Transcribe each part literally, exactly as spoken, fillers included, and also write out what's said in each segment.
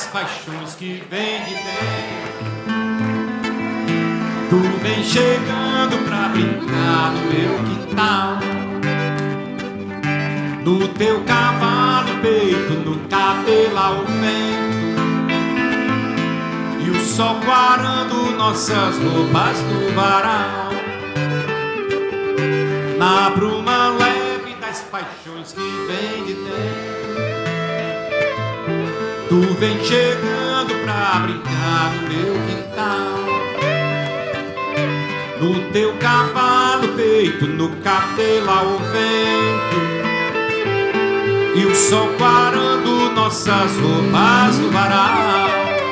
das paixões que vem de dentro. Tu vem chegando pra brincar no meu quintal, no teu cavalo, peito, no cabelo ao vento, e o sol quarando nossas roupas no varal, na bruma leve das paixões que vem de dentro. Tu vem chegando pra brincar no meu quintal, no teu cavalo, peito, no cabelo ao vento, e o sol quarando nossas roupas no varal.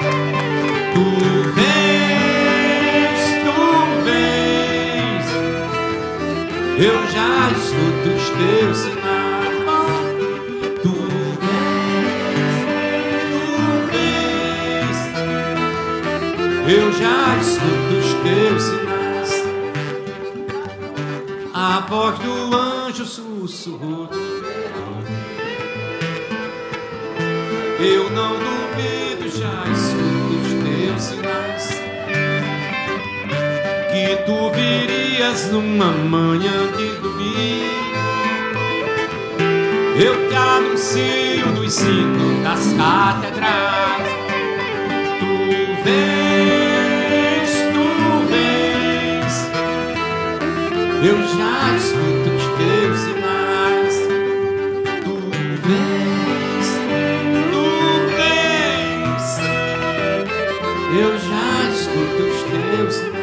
Tu vens, tu vens, eu já escuto os teus sinais. Tu vens, tu vens, eu já escuto os teus sinais. A voz do anjo sussurrou no meu ouvido. Eu não duvido, já escuto os teus sinais, que tu virias numa manhã de domingo. Eu te anuncio nos sinos das catedrais. Tu vens, tu vens, eu já escuto os teus sinais. Tu vens, tu vens, eu já escuto os teus sinais.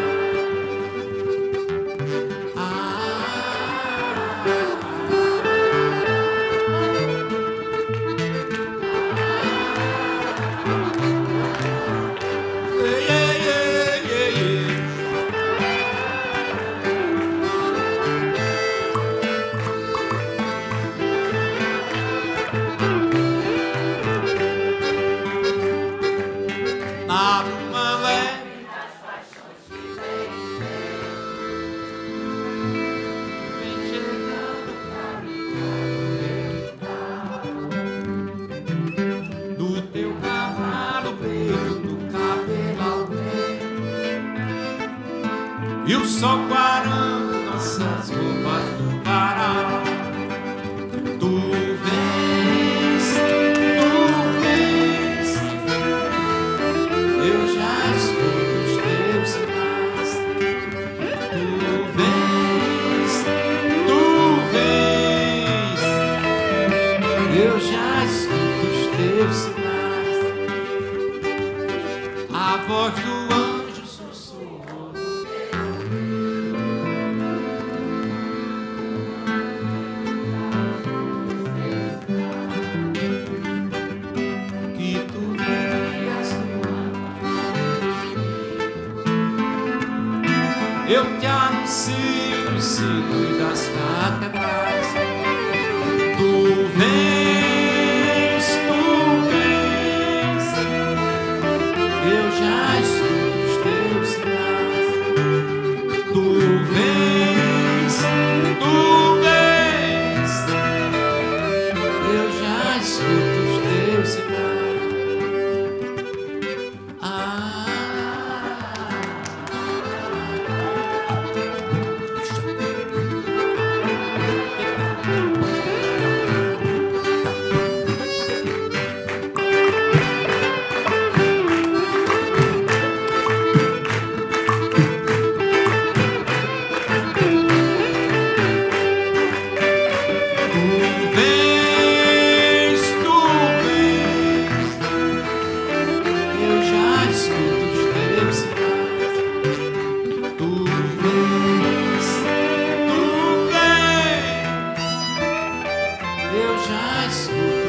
E o sol quarando nossas roupas no varal. Tu vens, tu vens, eu já escuto os teus sinais. Tu vens, tu vens, eu já escuto os teus sinais. A voz do anjo sussurrou. Eu te anuncio nos sinos das catedrais. Tu vens, tu vens, eu já escuto os teus sinais. Tu vens, tu vens, eu já escuto os teus sinais. Eu já escuto